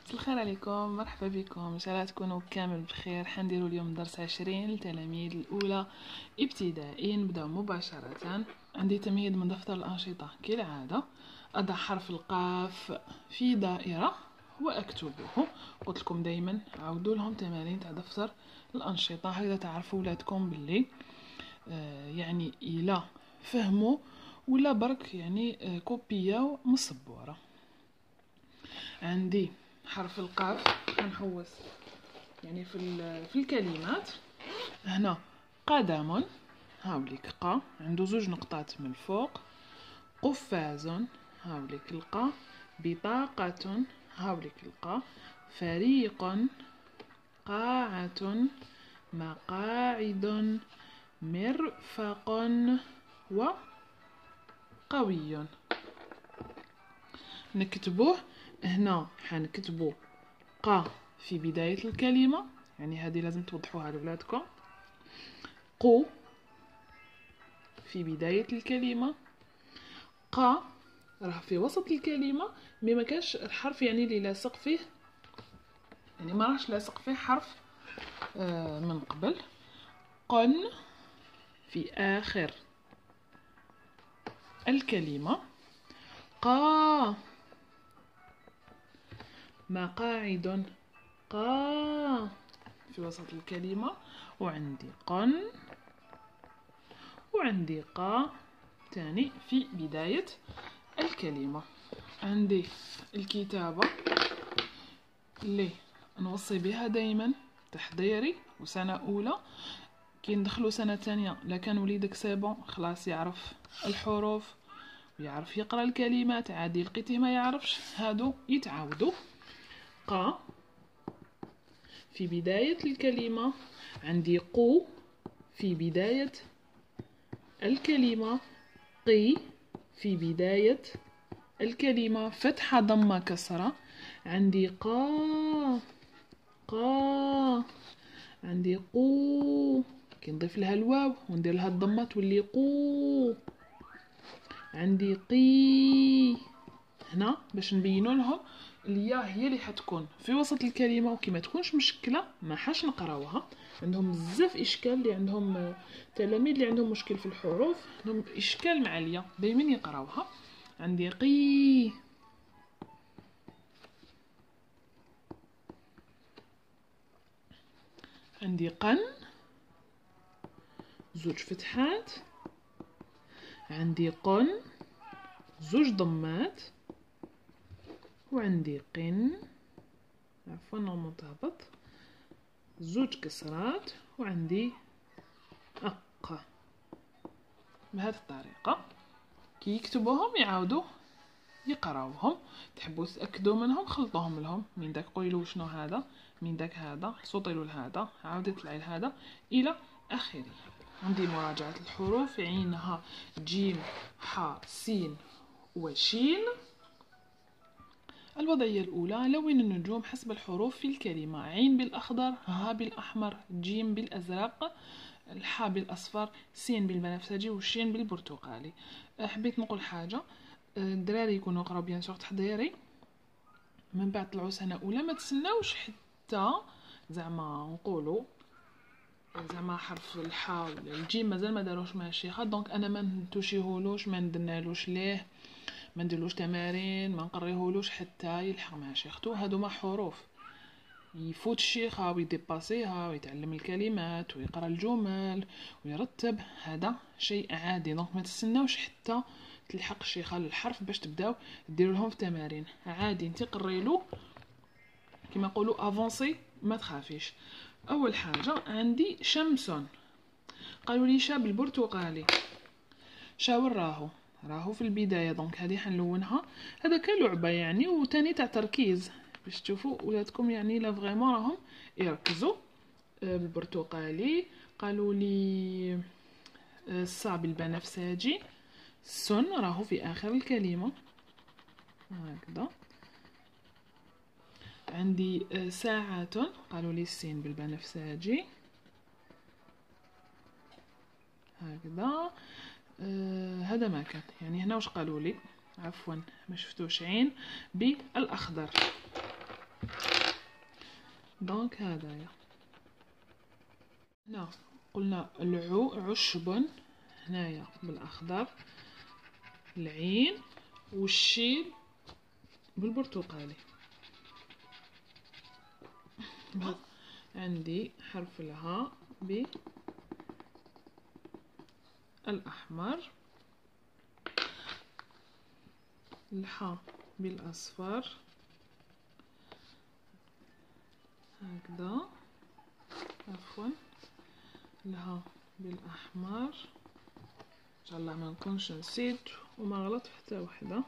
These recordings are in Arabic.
مساء الخير عليكم، مرحبا بكم. ان شاء الله تكونوا كامل بخير. حنديروا اليوم درس 20 للتلاميذ الاولى ابتدائي. نبداو مباشره. عندي تمهيد من دفتر الانشطه كالعاده. اضع حرف القاف في دائره واكتبه. قلت لكم دائما عاودوا لهم تمارين تاع دفتر الانشطه هكذا تعرفوا ولادكم باللي يعني الى فهموا ولا برك يعني كوبياو من السبوره. عندي حرف القاف غنحوس يعني في الكلمات. هنا قدم، هاوليك قا عنده زوج نقطات من الفوق. قفاز، هاوليك القا. بطاقة، هاوليك القا. فريق، قاعة. مقاعد، مرفق، وقوي. نكتبوه هنا، حنكتبو قا في بداية الكلمة، يعني هذه لازم توضحوها لولادكم. قو في بداية الكلمة. قا راه في وسط الكلمة، مي ما كانش الحرف يعني اللي لاصق فيه، يعني ما راهش لاصق فيه حرف من قبل. قن في آخر الكلمة. قا مقاعد، قا في وسط الكلمة. وعندي قن وعندي قا تاني في بداية الكلمة. عندي الكتابة اللي نوصي بها دايما تحضيري وسنة أولى. كي ندخلوا سنة تانية لكان وليدك سيبون خلاص يعرف الحروف ويعرف يقرأ الكلمات، عادي لقيتيه ما يعرفش هادو يتعاودوا. قا في بداية الكلمة. عندي قو في بداية الكلمة. قي في بداية الكلمة، فتحة ضمة كسرة. عندي قا قا. عندي قو كي نضيف لها الواو وندير لها الضمة تولي قو. عندي قي هنا باش نبينوا لهم الياء هي اللي حتكون في وسط الكلمه، وكي ما تكونش مشكله ما حاش نقراوها. عندهم بزاف اشكال اللي عندهم تلاميذ اللي عندهم مشكل في الحروف، عندهم اشكال مع الياء دائما يقراوها. عندي قي. عندي قن زوج فتحات. عندي قن زوج ضمات. وعندي قن عفوا متهبط زوج كسرات. وعندي أق. بهذه الطريقة كي يكتبوهم يعاودوا يقراوهم. تحبوا تأكدوا منهم خلطوهم لهم، من داك قولوا شنو هذا، من داك هذا صوتي له لهذا، عاودي طلعي لهذا إلى آخره. عندي مراجعة الحروف. عينها جيم ح سين وشين. الوضعية الأولى: لون النجوم حسب الحروف في الكلمة. عين بالأخضر، ها بالأحمر، جيم بالأزرق، الحاء بالأصفر، سين بالبنفسجي، والشين بالبرتقالي. حبيت نقول حاجة، الدراري يكونوا قراو بيان سور تحضيري، من بعد طلعوا سنة أولى ما تسناوش حتى زعما نقولوا زعما حرف الحاء ولا الجيم مازال ما داروش مع الشيخة، دونك أنا ما نتوشيهولوش، ما ندرنالوش ليه، ما نديرلوش تمارين، ما نقريهولوش حتى يلحق مع شيختو. هادو حروف يفوت الشيخة ويديباسيها ويتعلم الكلمات ويقرا الجمل ويرتب، هذا شيء عادي. دونك ما تستناوش حتى تلحق الشيخة للحرف باش تبداو ديروا لهم في تمارين، عادي انت قريلو كما نقولوا افونسي ما تخافيش. اول حاجه عندي شمس، قالوا لي شاب البرتقالي. شاور راهو في البدايه، دونك هذه حنلونها. هذا كلعبه يعني، وتاني تاع تركيز باش تشوفوا ولادكم يعني لا فريمون راهم يركزوا. بالبرتقالي. قالوا لي الصعب البنفسجي. سن راهو في اخر الكلمه هكذا. عندي ساعة، قالوا لي السين بالبنفسجي هكذا. هذا ما كان يعني هنا واش قالوا لي، عفوا ما شفتوش. عين بالاخضر. دونك هدايا هنا قلنا العو عشب هنايا بالاخضر، العين والشين بالبرتقالي. عندي حرف الهاء بالاحمر، الحاء بالاصفر هكذا، عفوا الهاء بالاحمر ان شاء الله ما نكونش نسيت وما غلط حتى وحده.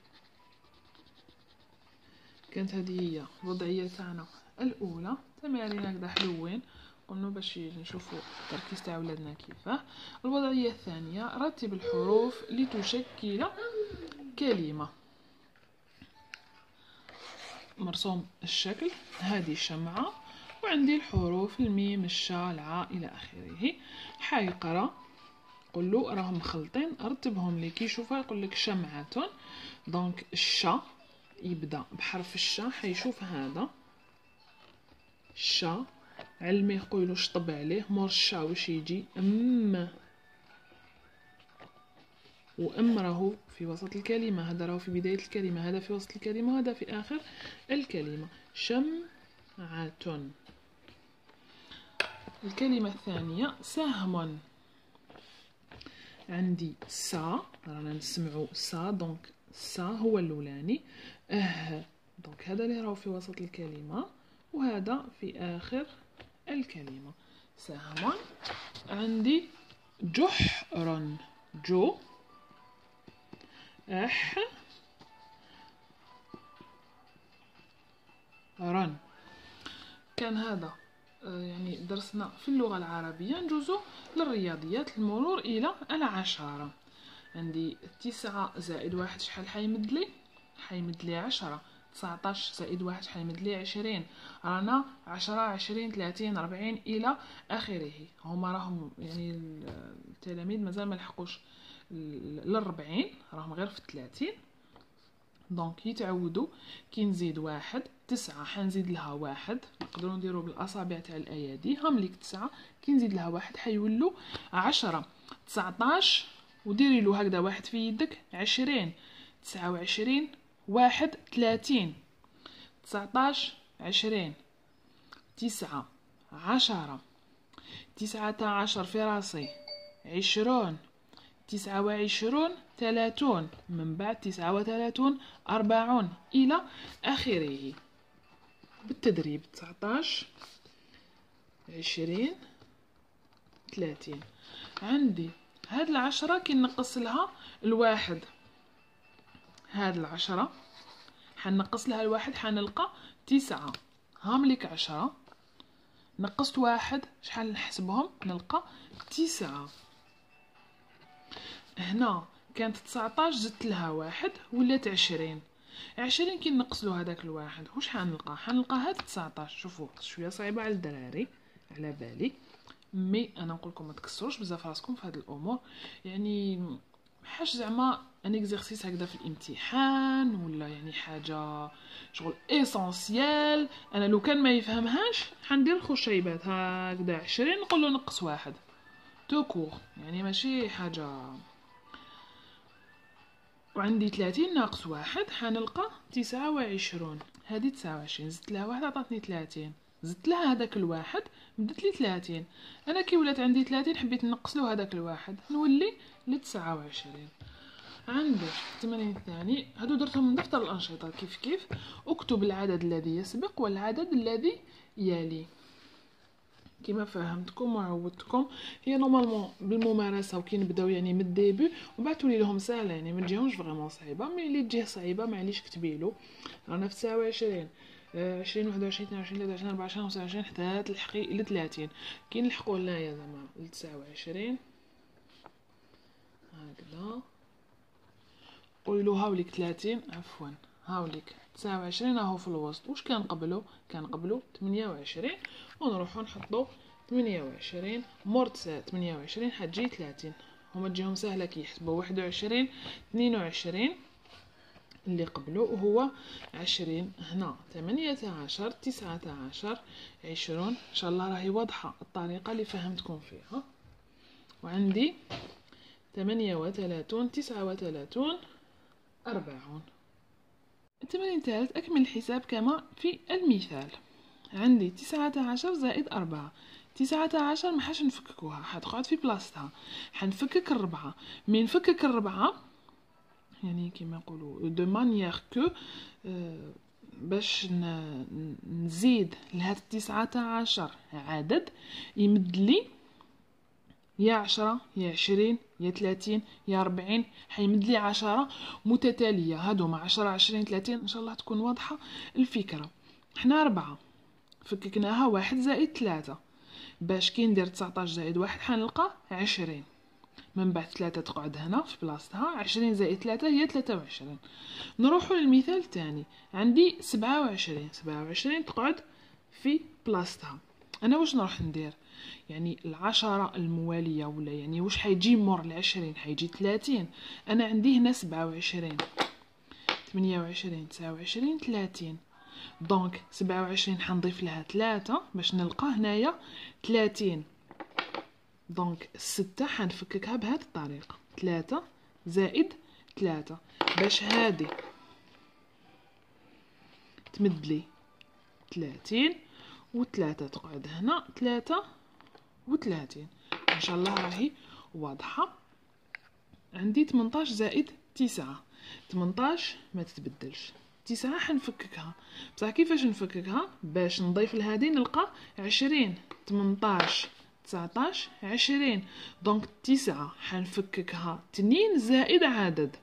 كانت هذه هي الوضعيه تاعنا الاولى. تمارين هكذا حلوين قلنا باش نشوفوا التركيز تاع ولادنا كيفاه. الوضعيه الثانيه رتب الحروف لتشكل كلمه. مرسوم الشكل، هذه شمعه وعندي الحروف الميم الشاء العاء الى اخره. حيقرا قل له راهم مخلطين، رتبهم لي كي يشوفها يقول لك شمعه. دونك الشا يبدا بحرف الشا، حيشوف هذا الشا علمي يقولوا شطب عليه. مور الشا واش يجي وام راهو في وسط الكلمه، هذا راهو في بدايه الكلمه، هذا في وسط الكلمه، وهذا في اخر الكلمه. شمعة. الكلمه الثانيه سهم. عندي سا، رانا نسمعوا سا، دونك سا هو الاولاني. دونك هذا اللي راهو في وسط الكلمه وهذا في اخر الكلمه. سهم. عندي جحر، جو اح رن. كان هذا يعني درسنا في اللغة العربية. نجوزو للرياضيات، المرور إلى العشرة. عندي 9 زائد 1 شحال حيمد لي؟ حيمد لي 10. 19 زائد 1 حيمد لي 20. رانا 10 20 30 40 إلى آخره. هما راهم يعني التلاميذ مازال ملحقوش ل40، راهم غير في 30. دونك يتعودوا كي نزيد 1 9 حنزيد لها 1، نقدروا نديروا بالاصابع تاع الايادي. هم ليك 9 كي نزيد لها 1 حيولوا 10. 19 وديري له هكذا 1 في يدك 20. 29 1 30. 19 20 9 10. 19 في راسي 20. 29 30. من بعد 39 40 إلى آخره بالتدريب. 19 20 30. عندي هاد العشرة كي نقص لها الواحد، هاد العشرة حنقص لها الواحد حنلقى 9. هامليك 10 نقصت واحد شحال نحسبهم؟ نلقى 9. هنا كانت 19 زدت لها واحد ولات 20. 20 كي نقصلو هذاك الواحد واش حنلقى؟ حنلقى هاد 19. شوفوا شويه صعيبه على الدراري على بالي، مي انا نقول لكم ما تكسروش بزاف راسكم في هاد الامور. يعني حاش زعما ان اكزرسيس هكذا في الامتحان ولا يعني حاجه شغل اسونسيال. انا لو كان ما يفهمهاش حندير خشيبات هكذا 20 نقول له نقص واحد توكور، يعني ماشي حاجه. وعندي 30 ناقص واحد حنلقى 29. هذه 29 زدت لها واحد عطاتني 30. زدت لها هذاك الواحد بدت لي 30. انا كي ولات عندي 30 حبيت نقص له هذاك الواحد نولي ل 29. عندك التمرين الثاني، هادو درتهم من دفتر الانشطه. كيف اكتب العدد الذي يسبق والعدد الذي يلي. كما فهمتكم وعودتكم هي نورمالمون بالممارسه وكي نبداو يعني من الديبي ومن بعد تولي لهم سهله، يعني ما تجيهمش فريمون صعيبه. مي اللي تجيه صعيبه معليش كتبي له. رانا في 29 20 21 22 23 24 25 حتى تلحقي ل 30. كي نلحقوا هنايا زعما ل 29 هكذا قولي له هاوليك 30 عفوا هاوليك 29 اهو في الوسط. واش كان قبله؟ كان قبله 28 ونروحو نحطو 28 مور 28 حتجي 30. هما تجيهم سهله كي يحسبوا 21 22 اللي قبله هو 20. هنا 18 19 20. ان شاء الله راهي واضحه الطريقه اللي فهمتكم فيها. وعندي 38 39 40. التمرين الثالث أكمل الحساب كما في المثال. عندي 19 زائد 4. 19 ما حاش نفككوها، حتقعد في بلاصتها. حنفكك الربعة. من نفكك الربعة يعني كما نقولوا دو مانيير كو باش نزيد لهاد 19 عدد يمد لي يا 10 يا 20 يا 30 يا 40. حيمد لي 10 متتاليه. هادوما 10 20 30. ان شاء الله تكون واضحه الفكره. حنا 4 فككناها 1 زائد 3. باش كي ندير 19 زائد 1 حنلقى 20. من بعد 3 تقعد هنا في بلاصتها. 20 زائد 3 هي 23. نروحوا للمثال الثاني. عندي 27 تقعد في بلاصتها. انا واش نروح ندير؟ يعني العشرة الموالية ولا يعني واش حيجي مور 20 حيجي 30. انا عندي هنا 27 28 29 30. دونك 27 حنضيف لها 3 باش نلقى هنايا 30. دونك 6 حنفككها بهذه الطريقة. 3 زائد 3 باش هادي تمد لي 30 و3 تقعد هنا 33. ان شاء الله راهي واضحه. عندي 18 زائد 9. 18 ما تتبدلش. 9 حنفككها بصح كيفاش نفككها؟ باش نضيف لهادي نلقى 20. 18 19 20. دونك 9 حنفككها 2 زائد عدد.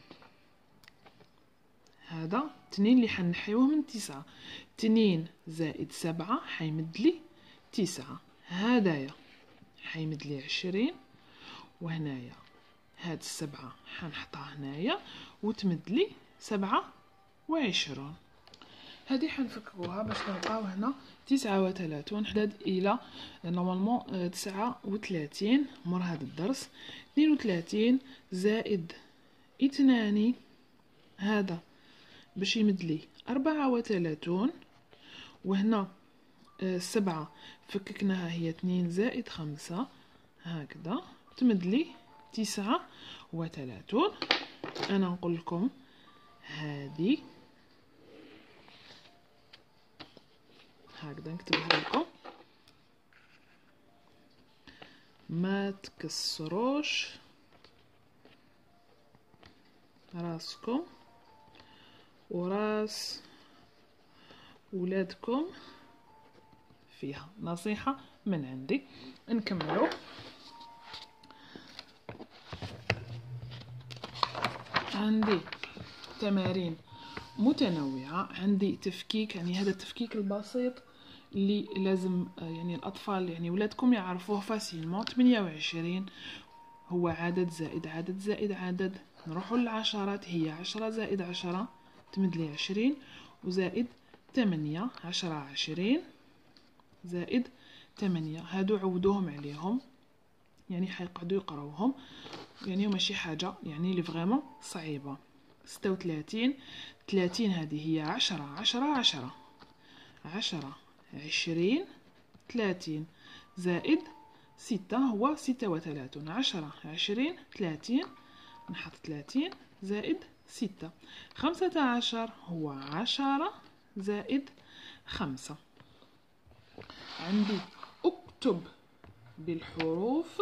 هذا 2 اللي حنحيوه من 9. 2 زائد 7 حيمد لي 9. هدايا حيمد لي 20. وهنايا هاد 7 حنحطها هنايا وتمد لي 27. هذه حنفكوها باش نلقاو هنا 39 حداد الى نورمالمون 39 مور هذا الدرس. 32 زائد 2 هذا باش يمد لي 34. وهنا 7 فككناها هي 2 زائد 5 هكذا تمد لي 39. انا نقول لكم هذه هكذا نكتبها لكم. ما تكسروش راسكم وراس ولادكم فيها. نصيحة من عندي. نكملوا. عندي تمارين متنوعة. عندي تفكيك، يعني هذا التفكيك البسيط اللي لازم يعني الأطفال يعني ولادكم يعرفوه فاسيلمون. 28 هو عدد زائد عدد زائد عدد. نروحوا للعشرات. هي 10 زائد 10 تمد لي 20 وزائد 8. 10 20 زائد 8. هادو عودوهم عليهم يعني حيقعدوا يقراوهم يعني ماشي حاجة يعني لي فريمون صعيبة. 36 30 هذه هي 10 10 10 10 20 30 زائد 6 هو 36. 10 20 30 نحط 30 زائد 6. 15 هو 10 زائد 5. عندي اكتب بالحروف.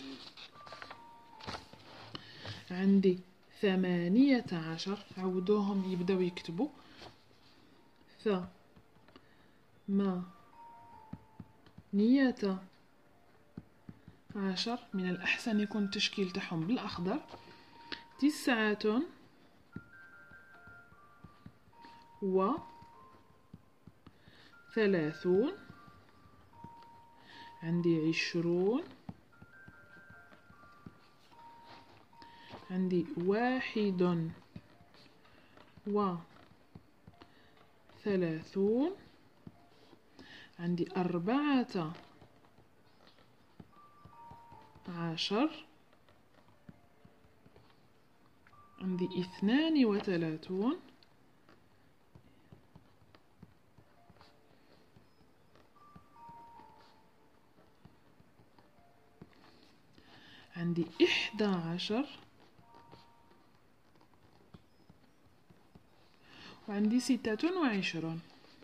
عندي 18 عودوهم يبداو يكتبوا. ثمانية عشر من الأحسن يكون التشكيل تاعهم بالأخضر. 9 و30. عندي 20. عندي 31. عندي 14. عندي 32. عندي 11. وعندي 26.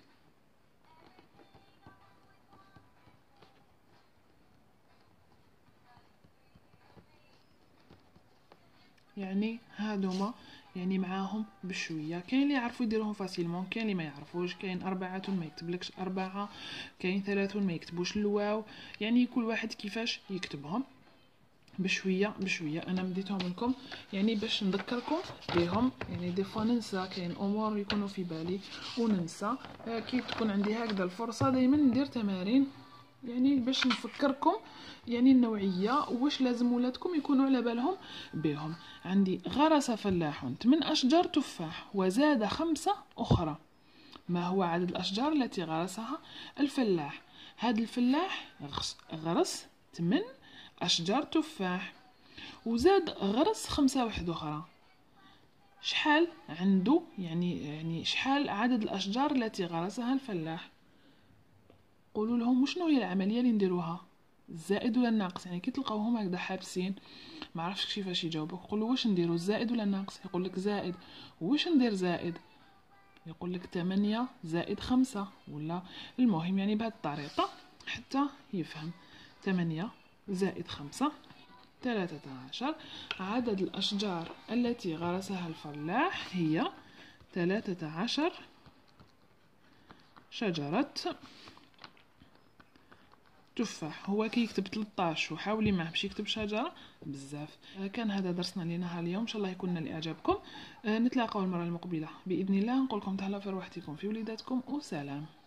يعني هادوما يعني معاهم بشويه. كاين اللي يعرفوا يديروهم فاسيلمون، كاين اللي ما يعرفوش. كاين 4 ما يكتبلكش 4، كاين 3 ما يكتبوش الواو. يعني كل واحد كيفاش يكتبهم بشويه بشويه. انا مديتهم لكم يعني باش نذكركم بهم. يعني دي فوا ننسى، كاين امور يكونوا في بالي وننسى. كي تكون عندي هكذا الفرصه دائما ندير تمارين يعني باش نفكركم يعني النوعيه واش لازم ولادكم يكونوا على بالهم بهم. عندي غرس فلاح 8 اشجار تفاح وزاد 5 اخرى. ما هو عدد الاشجار التي غرسها الفلاح؟ هذا الفلاح غرس 8 اشجار تفاح وزاد غرس 5 واحد اخرى. شحال عنده يعني شحال عدد الاشجار التي غرسها الفلاح؟ قولوا لهم وشنو هي العمليه اللي نديروها، الزائد ولا الناقص. يعني كي تلقاوهم هكذا حابسين ما عرفتش كيفاش يجاوبوك، قولوا واش نديروا الزائد ولا الناقص. يقول لك زائد. واش ندير زائد؟ يقول لك 8 زائد 5 ولا. المهم يعني بهذه الطريقه حتى يفهم. 8 زائد 5 13. عدد الأشجار التي غرسها الفلاح هي 13 شجرة تفاح. هو كيكتب 13 وحاولي معاه باش يكتب شجرة بزاف. كان هذا درسنا لنهار اليوم، ان شاء الله يكون لإعجابكم. نتلاقاو المرة المقبلة بإذن الله. نقول لكم تهلاو في روحتكم في وليداتكم وسلام.